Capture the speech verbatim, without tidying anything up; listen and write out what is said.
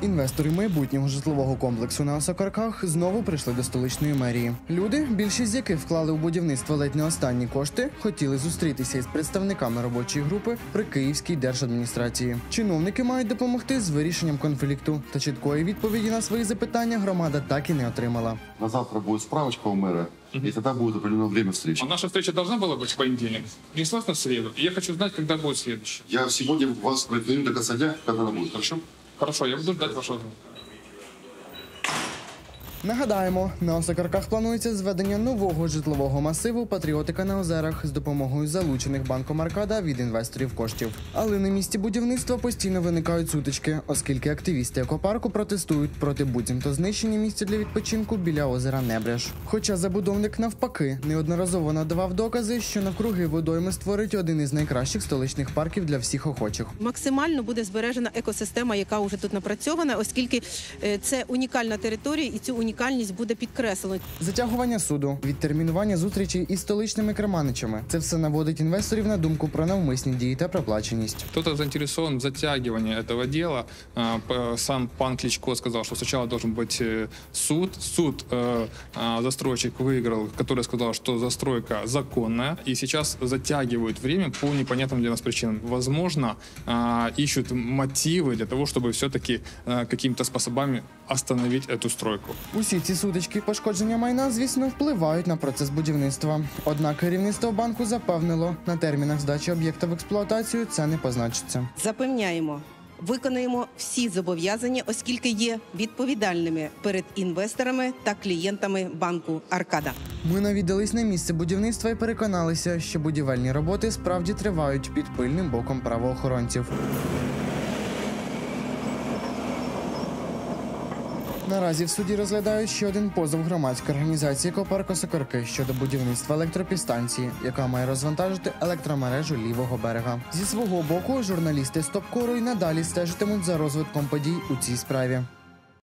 Інвестори майбутнього житлового комплексу на Осокорках знову прийшли до столичної мерії. Люди, більшість з яких вклали у будівництво ледь не останні кошти, хотіли зустрітися із представниками робочої групи при Київській держадміністрації. Чиновники мають допомогти з вирішенням конфлікту. Та чіткої відповіді на свої запитання громада так і не отримала. На завтра буде справочка у мэра, и тогда будет определенное время встречи. А наша встреча должна была быть в понедельник. Перенеслась на среду. И я хочу знать, когда будет следующая. Я сегодня вас проинформирую до конца дня, когда она будет, хорошо? Хорошо, я буду ждать вашего звонка. Нагадаємо, на Осокорках планується зведення нового житлового масиву «Патріотика на озерах» з допомогою залучених банком «Аркада» від інвесторів коштів. Але на місці будівництва постійно виникають сутички, оскільки активісти екопарку протестують проти буцімто знищення місця для відпочинку біля озера Небреж. Хоча забудовник навпаки неодноразово надавав докази, що навкруги водойми створить один із найкращих столичних парків для всіх охочих. Максимально буде збережена екосистема, яка вже тут напрацьована, оскільки це унікальна територія і цю унікальність Унікальність буде підкреслено. Затягування суду, відтермінування зустрічей із столичними керманичами – це все наводить інвесторів на думку про навмисні дії та проплаченість. Кто-то заинтересован в затягивании этого дела. Сам пан Кличко сказал, что сначала должен быть суд. Суд застройщик выиграл, который сказал, что застройка законная. И сейчас затягивают время по непонятным для нас причинам. Возможно, ищут мотивы для того, чтобы все-таки какими-то способами остановить эту стройку. Усі ці сутички пошкодження майна, звісно, впливають на процес будівництва. Однак керівництво банку запевнило, на термінах здачі об'єкта в експлуатацію це не позначиться. Запевняємо, виконаємо всі зобов'язання, оскільки є відповідальними перед інвесторами та клієнтами банку «Аркада». Ми навідались на місце будівництва і переконалися, що будівельні роботи справді тривають під пильним боком правоохоронців. Наразі в суді розглядають ще один позов громадської організації «Екопарк Осокорки» щодо будівництва електропідстанції, яка має розвантажити електромережу лівого берега. Зі свого боку, журналісти «Стопкору» й надалі стежитимуть за розвитком подій у цій справі.